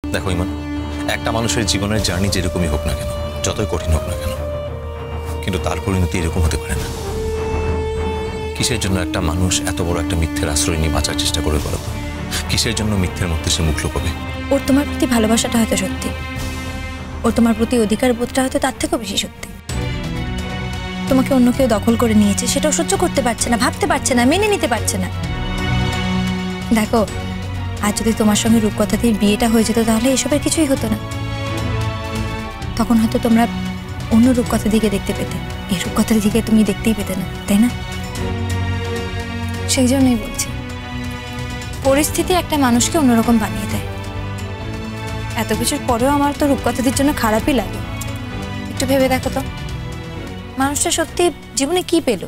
দেখো ইমান, একটা মানুষের জীবনের জার্নি যেরকমই হোক না কেন, যতই কঠিন হোক না কেন, কিন্তু তার পরিণতি এরকম হতে পারে না। কিসের জন্য একটা মানুষ এত বড় একটা মিথ্যের আশ্রয় নিয়ে বাঁচার চেষ্টা করে বলো? কিসের জন্য মিথ্যের মধ্যে সে মুখ লুকোবে? ওর তোমার প্রতি ভালোবাসাটা হয়তো সত্যি, ওর তোমার প্রতি অধিকার বোধটা হয়তো তার থেকেও বেশি সত্যি। তোমাকে অন্য কেউ দখল করে নিয়েছে, সেটাও সহ্য করতে পারছে না, ভাবতে পারছে না, মেনে নিতে পারছে না। দেখো, আর যদি তোমার সঙ্গে রূপকথা দিয়ে বিয়েটা হয়ে যেত তাহলে এসবের কিছুই হতো না। তখন হয়তো তোমরা অন্য রূপকথার দিকে দেখতে পেতে, এই রূপকথার দিকে তুমি দেখতেই পেতে না, তাই না? সেই জন্যই বলছি, পরিস্থিতি একটা মানুষকে অন্যরকম বানিয়ে দেয়। এত কিছুর পরেও আমার তো রূপকথাদের জন্য খারাপই লাগে। একটু ভেবে দেখো তো, মানুষটা সত্যি জীবনে কি পেল?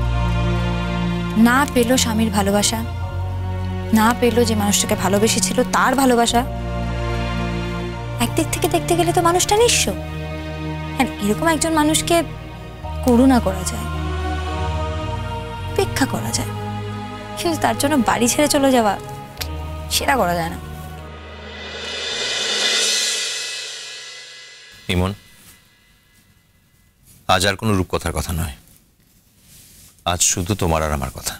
না পেল স্বামীর ভালোবাসা, না পেল যে মানুষটাকে ভালোবেসেছিল তার ভালোবাসা। একদিক থেকে দেখতে গেলে তো মানুষটা নিঃস্ব। হ্যাঁ, এরকম একজন মানুষকে করুণা করা যায়, উপেক্ষা করা যায়, কিন্তু তার জন্য বাড়ি ছেড়ে চলে যাওয়া, সেটা করা যায় না। ইমন, আজ আর কোনো রূপকথার কথা নয়, আজ শুধু তোমার আর আমার কথা।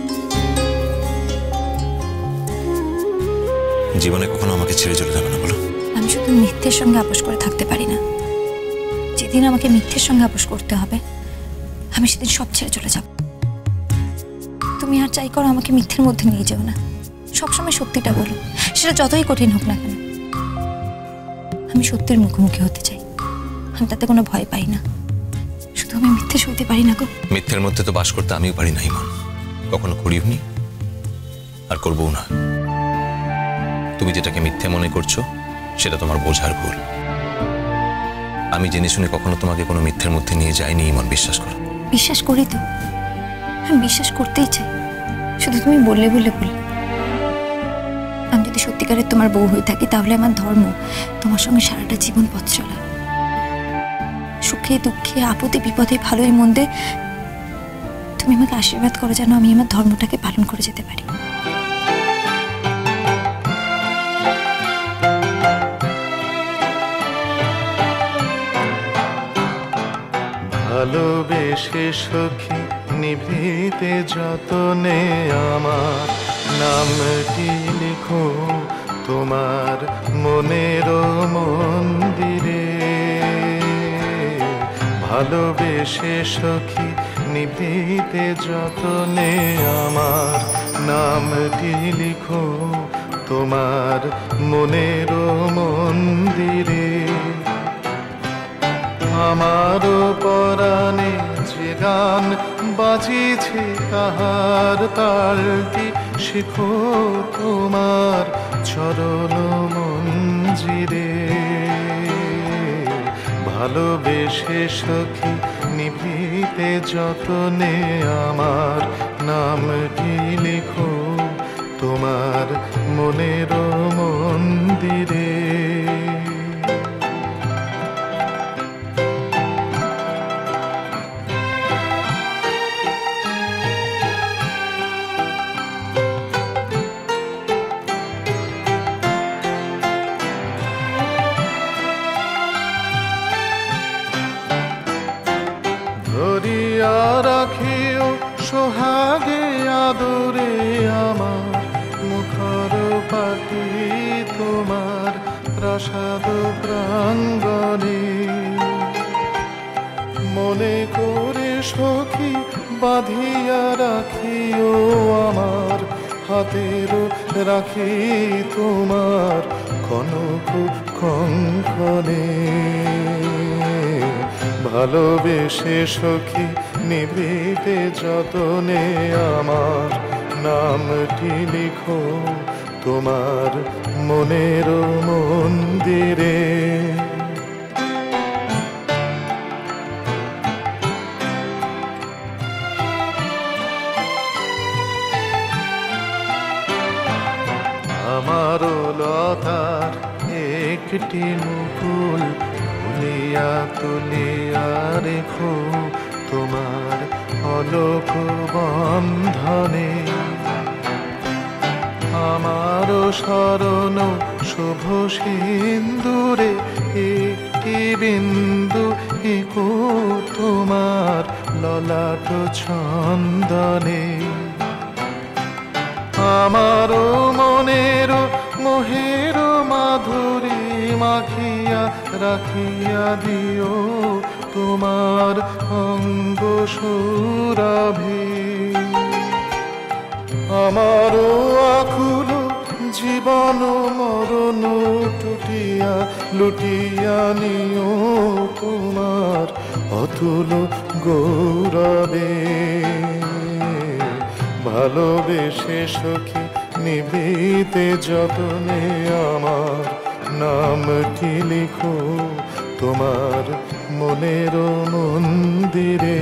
জীবনে কখনো আমাকে ছেড়ে চলে যাবে না বলো? আমি শুধু মিথ্যের সঙ্গে আপোষ করে থাকতে পারি না। যেদিন আমাকে মিথ্যের সঙ্গে আপোষ করতে হবে, আমি সেদিন সব ছেড়ে চলে যাব। তুমি আর চাই করো আমাকে মিথ্যের মধ্যে নিয়ে যাও না, সবসময় সত্যিটা বলো, সেটা যতই কঠিন হোক না কেন। আমি সত্যের মুখোমুখি হতে চাই, আমি তাতে কোনো ভয় পাই না। শুধু আমি মিথ্যে সইতে পারি না গো। মিথ্যের মধ্যে তো বাস করতে আমিও পারি না ইমন, কখনো করিওনি আর করবো না। তুমি যেটাকে মিথ্যে মনে করছো সেটা তোমার বোঝার ভুল। আমি জেনে শুনে কখনো তোমাকে কোনো মিথ্যের মধ্যে নিয়ে যাইনি ইমন, বিশ্বাস করো। বিশ্বাস করি তো, আমি বিশ্বাস করতেই চাই, শুধু তুমি বললে বললে বললে। আমি যদি সত্যিকারের তোমার বউ হয়ে থাকি তাহলে আমার ধর্ম তোমার সঙ্গে সারাটা জীবন পথ চলা। সুখে দুঃখে আপদে বিপদে ভালোই মন্দে তুমি আমাকে আশীর্বাদ করো যেন আমি আমার ধর্মটাকে পালন করে যেতে পারি। ভালোবেসে সখী নিভৃতে যতনে আমার নামটি লিখো তোমার মনের মন্দিরে। ভালোবেসে সখী নিভৃতে যতনে আমার নামটি লিখো তোমার মনের মন্দিরে। আমারও পরাণে যে গান বাজিছে তাহার তালটি শিখো তোমার চরণ মঞ্জিরে। ভালোবেসে সখী নিভৃতে যতনে আমার নামটি লিখো তোমার মনের মন্দিরে। ধরিয়া রাখিও সোহাগে আদরে আমার মুখর পাখি তোমার প্রাসাদ প্রাঙ্গণে। মনে করে সখী বাঁধিয়া রাখিও আমার হাতের রাখি তোমার কনক কঙ্কণে। ভালোবেসে সখী নিভৃতে যতনে আমার নামটি লিখো তোমার মনের মন্দিরে। আমারও লতার একটি মুকুল তুলিয়া তুলিয়া রেখো তোমার অলোক বন্ধনে। আমারও স্মরণ শুভ সিন্দুরে একটি বিন্দু এঁকো তোমার ললাট ছন্দনে। আমারও মনের মোহের মাধুরী মাখিয়া রাখিয়া দিও তোমার অঙ্গ সুরভি। আমারও আকুল জীবন মরণ টুটিয়া লুটিয়া নিও তোমার অতুল গৌরবে। ভালোবেসে সখী নিবিতে যতনে আমার নামটি লিখো তোমার মনের মন্দিরে।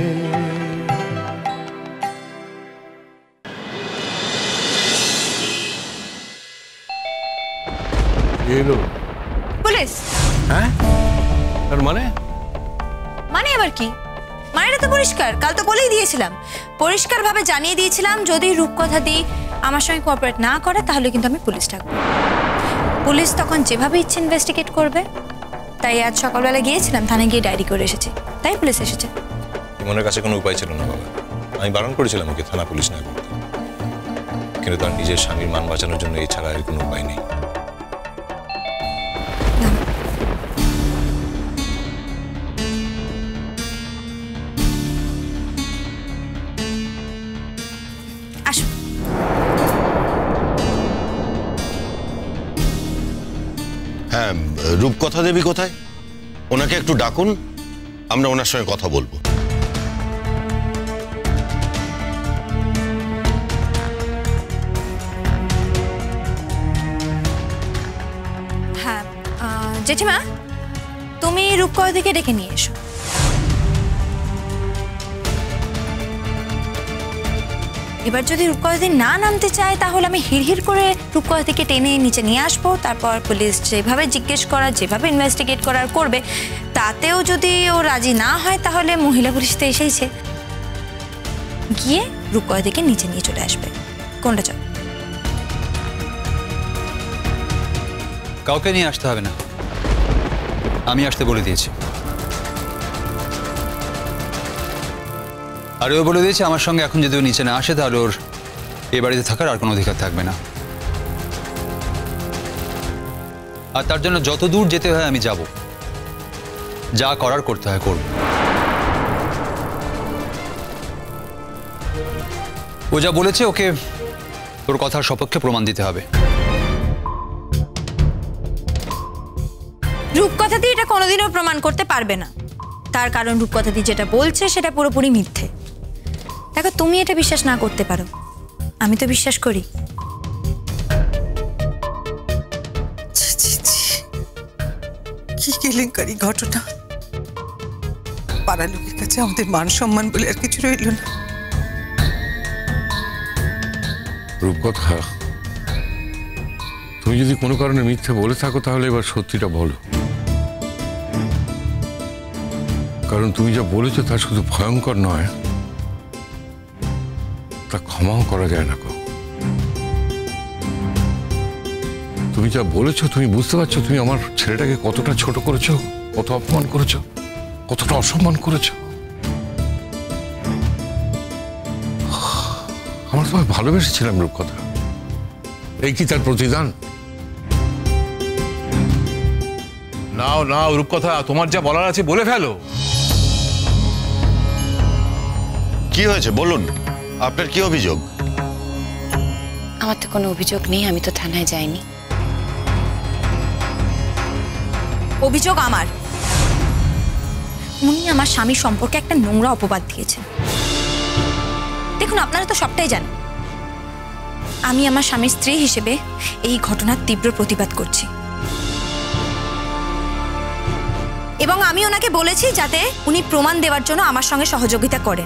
এলো পুলিশ। হ্যাঁ, তার মানে মানে আবার কি? মানেটা তো পরিষ্কার, কাল তো বলেই দিয়েছিলাম, পরিষ্কারভাবে জানিয়ে দিয়েছিলাম যদি রূপকথা দি আমার সঙ্গে কোঅপারেট না করে তাহলে কিন্তু আমি পুলিশ ডাকবো। পুলিশ তখন যেভাবে ইচ্ছে ইনভেস্টিগেট করবে। তাই আজ সকালবেলা গিয়েছিলাম, থানায় গিয়ে ডায়েরি করে এসেছি, তাই পুলিশ এসেছে। ইমনের কাছে কোনো উপায় ছিল না বাবা। আমি বারণ করেছিলাম ওকে থানা পুলিশ না করতে, কিন্তু তার নিজের স্বামীর মান বাঁচানোর জন্য এছাড়া আর কোনো উপায় নেই। আসো। হ্যাঁ, রূপকথা দেবী কোথায়? ওনাকে একটু ডাকুন, আমরা ওনার সঙ্গে কথা বলবো। হ্যাঁ জেঠিমা, তুমি রূপকথাকে ডেকে নিয়ে এসো। এবার যদি রূপকথা না নামতে চায় তাহলে আমি হিড়হিড় করে রূপকথাকে টেনে নিচে নিয়ে আসবো। তারপর পুলিশ যেভাবে জিজ্ঞেস করার, যেভাবে ইনভেস্টিগেট করার করবে, তাতেও যদি ও রাজি না হয় তাহলে মহিলা পুলিশ তো এসেইছে, গিয়ে রূপকথাকে নিচে নিয়ে চলে আসবে। কোনটা চাও? কাউকে নিয়ে আসতে হবে না, আমি আসতে বলে দিয়েছি। আর ও বলে দিয়েছে আমার সঙ্গে এখন যদি ও নিচে না আসে তাহলে ওর এ বাড়িতে থাকার আর কোনো অধিকার থাকবে না। আর তার জন্য যত দূর যেতে হয় আমি যাব, যা করার করতে হয় করব। ও যা বলেছে ওকে ওর কথার সপক্ষে প্রমাণ দিতে হবে। রূপকথাদি এটা কোনোদিনও প্রমাণ করতে পারবে না, তার কারণ রূপকথাদি যেটা বলছে সেটা পুরোপুরি মিথ্যে। দেখো, তুমি এটা বিশ্বাস না করতে পারো, আমি তো বিশ্বাস করি। কি কেলেঙ্কারি ঘটনা! পাড়া লোকের কাছে আমাদের মান সম্মান বলে আর কিছু রইল না। রূপকথা, তুমি যদি কোনো কারণে মিথ্যে বলে থাকো তাহলে এবার সত্যিটা বলো, কারণ তুমি যা বলেছো তা শুধু ভয়ঙ্কর নয়, তা ক্ষমাও করা যায় না। তুমি যা বলেছো, তুমি বুঝতে পারছো তুমি আমার ছেলেটাকে কতটা ছোট করেছো, কত অপমান করেছো, কতটা অসম্মান করেছো। আমরা তোমায় ভালোবেসেছিলাম রূপকথা, এই কি তার প্রতিদান? নাও নাও রূপকথা, তোমার যা বলার আছে বলে ফেলো। কি হয়েছে বলুন, আপনার কি অভিযোগ? আমার তো কোনো অভিযোগ নেই, আমি তো থানায় যাইনি। অভিযোগ আমার। উনি আমার স্বামী সম্পর্কে একটা নোংরা অপবাদ দিয়েছেন। দেখুন, আপনারা তো সবটাই জানেন, আমি আমার স্বামীর স্ত্রী হিসেবে এই ঘটনার তীব্র প্রতিবাদ করছি, এবং আমি ওনাকে বলেছি যাতে উনি প্রমাণ দেওয়ার জন্য আমার সঙ্গে সহযোগিতা করেন,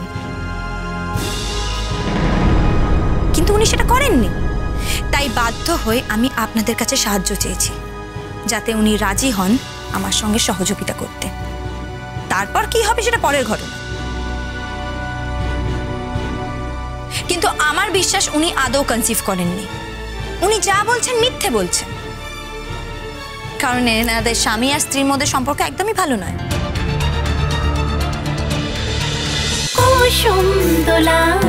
কিন্তু উনি সেটা করেননি। তাই বাধ্য হয়ে আমি আপনাদের কাছে সাহায্য চেয়েছি যাতে উনি রাজি হন আমার সঙ্গে সহযোগিতা করতে। তারপর কি হবে সেটা পরের ঘটনা, কিন্তু আমার বিশ্বাস উনি আদৌ কনসিভ করেননি। উনি যা বলছেন মিথ্যে বলছেন, কারণ এনাদের স্বামী আর স্ত্রীর মধ্যে সম্পর্ক একদমই ভালো নয়। কুসুম দোলা।